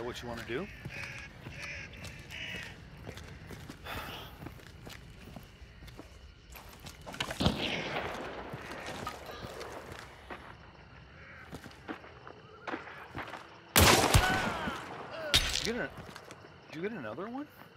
that what you want to do? Did you get another one?